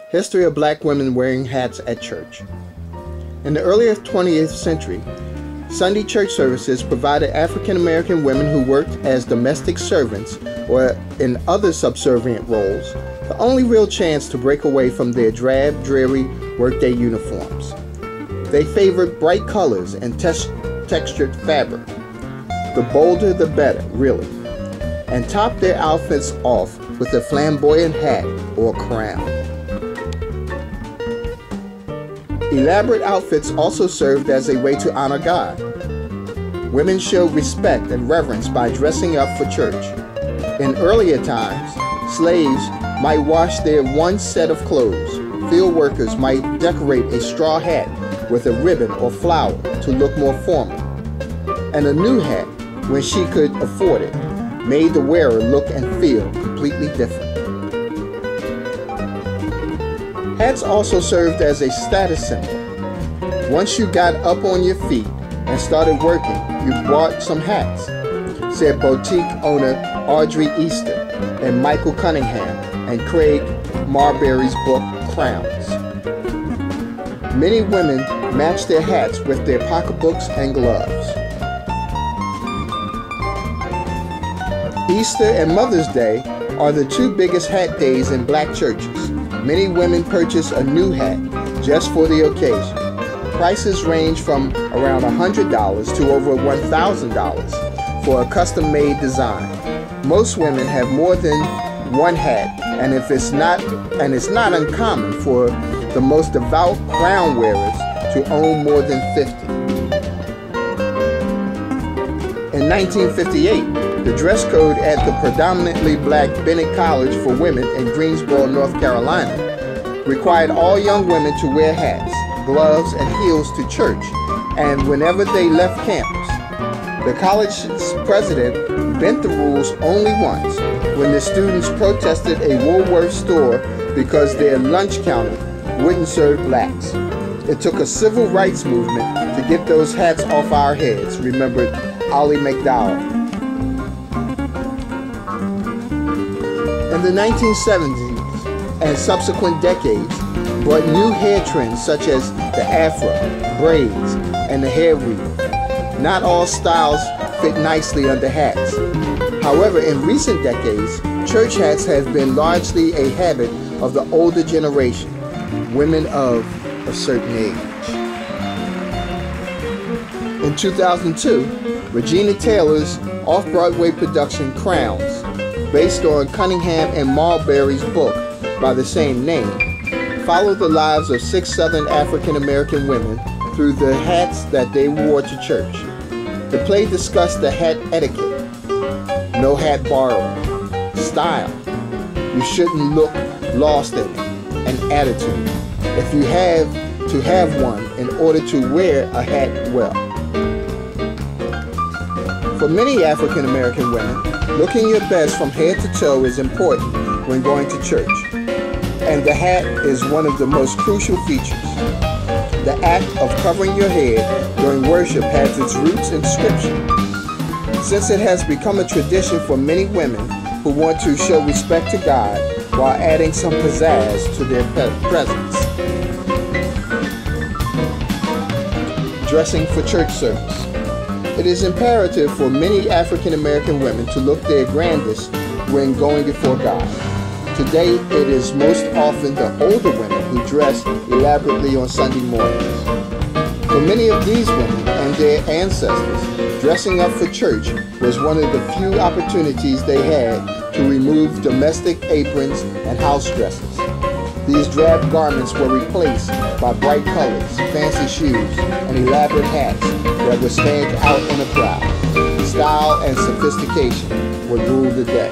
History of black women wearing hats at church. In the early 20th century, Sunday church services provided African American women who worked as domestic servants or in other subservient roles the only real chance to break away from their drab, dreary workday uniforms. They favored bright colors and textured fabric. The bolder the better, really, and topped their outfits off with a flamboyant hat or crown. Elaborate outfits also served as a way to honor God. Women showed respect and reverence by dressing up for church. In earlier times, slaves might wash their one set of clothes. Field workers might decorate a straw hat with a ribbon or flower to look more formal. And a new hat, when she could afford it, made the wearer look and feel completely different. Hats also served as a status symbol. Once you got up on your feet and started working, you bought some hats, said boutique owner Audrey Easter and Michael Cunningham and Craig Marbury's book, Crowns. Many women matched their hats with their pocketbooks and gloves. Easter and Mother's Day are the two biggest hat days in black churches. Many women purchase a new hat just for the occasion. Prices range from around $100 to over $1,000 for a custom-made design. Most women have more than one hat, and it's not uncommon for the most devout crown wearers to own more than 50. In 1958, the dress code at the predominantly black Bennett College for Women in Greensboro, North Carolina, required all young women to wear hats, gloves, and heels to church, and whenever they left campus. The college's president bent the rules only once, when the students protested a Woolworth store because their lunch counter wouldn't serve blacks. It took a civil rights movement to get those hats off our heads, remembered Ollie McDowell. In the 1970s and subsequent decades brought new hair trends such as the afro, braids, and the hair weave. Not all styles fit nicely under hats. However, in recent decades, church hats have been largely a habit of the older generation, women of a certain age. In 2002, Regina Taylor's off-Broadway production Crowns, based on Cunningham and Marbury's book by the same name, followed the lives of 6 Southern African American women through the hats that they wore to church. The play discussed the hat etiquette, no hat borrowing, style, you shouldn't look lost in it, and attitude, if you have to have one in order to wear a hat well. For many African American women, looking your best from head to toe is important when going to church, and the hat is one of the most crucial features. The act of covering your head during worship has its roots in Scripture, since it has become a tradition for many women who want to show respect to God while adding some pizzazz to their presence. Dressing for church service. It is imperative for many African American women to look their grandest when going before God. Today, it is most often the older women who dress elaborately on Sunday mornings. For many of these women and their ancestors, dressing up for church was one of the few opportunities they had to remove domestic aprons and house dresses. These drab garments were replaced by bright colors, fancy shoes, and elaborate hats that would stand out in a crowd. Style and sophistication would rule the day.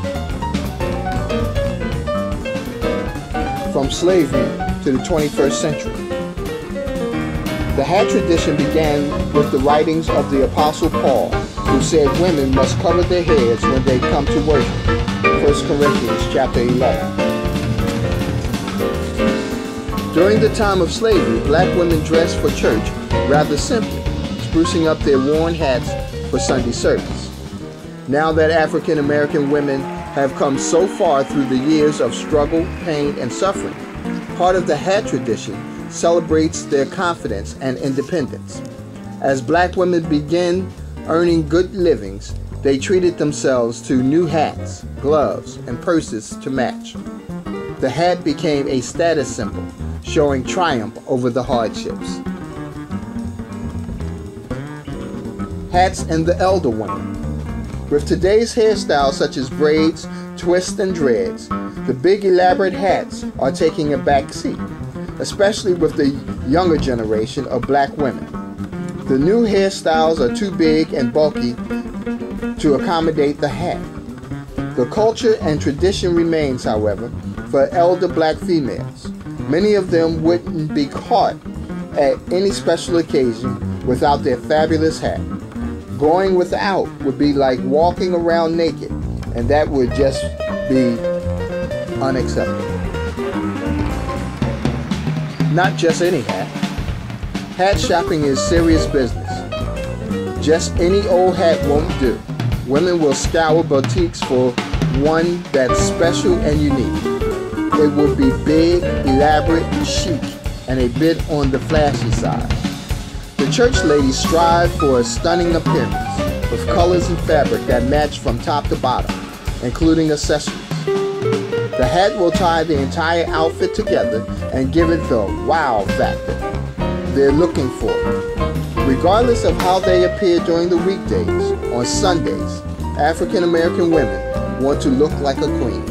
From slavery to the 21st century. The hat tradition began with the writings of the Apostle Paul, who said women must cover their heads when they come to worship. 1 Corinthians chapter 11. During the time of slavery, black women dressed for church rather simply, sprucing up their worn hats for Sunday service. Now that African American women have come so far through the years of struggle, pain, and suffering, Part of the hat tradition celebrates their confidence and independence. As black women began earning good livings, they treated themselves to new hats, gloves, and purses to match. The hat became a status symbol, showing triumph over the hardships. Hats and the elder woman. With today's hairstyles such as braids, twists, and dreads, the big elaborate hats are taking a back seat, especially with the younger generation of black women. The new hairstyles are too big and bulky to accommodate the hat. The culture and tradition remains, however, for elder black females. Many of them wouldn't be caught at any special occasion without their fabulous hat. Going without would be like walking around naked, and that would just be unacceptable. Not just any hat. Hat shopping is serious business. Just any old hat won't do. Women will scour boutiques for one that's special and unique. It would be big, elaborate, chic, and a bit on the flashy side. The church ladies strive for a stunning appearance with colors and fabric that match from top to bottom, including accessories. The hat will tie the entire outfit together and give it the wow factor they're looking for. Regardless of how they appear during the weekdays, on Sundays, African American women want to look like a queen.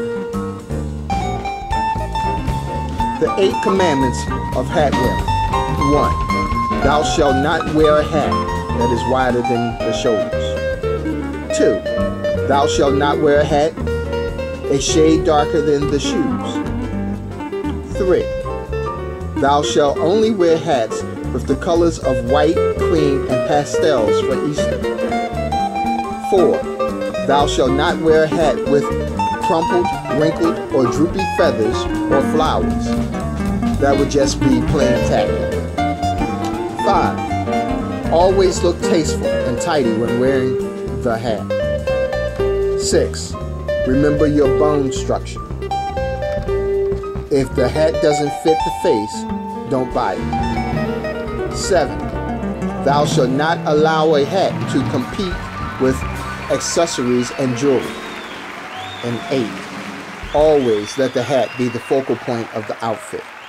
The 8 commandments of hat wearing. 1. Thou shalt not wear a hat that is wider than the shoulders. 2. Thou shalt not wear a hat a shade darker than the shoes. 3. Thou shalt only wear hats with the colors of white, cream, and pastels for Easter. 4. Thou shalt not wear a hat with crumpled, wrinkled, or droopy feathers or flowers. That would just be plain tacky. 5. Always look tasteful and tidy when wearing the hat. 6. Remember your bone structure. If the hat doesn't fit the face, don't buy it. 7. Thou shalt not allow a hat to compete with accessories and jewelry. And 8. Always let the hat be the focal point of the outfit.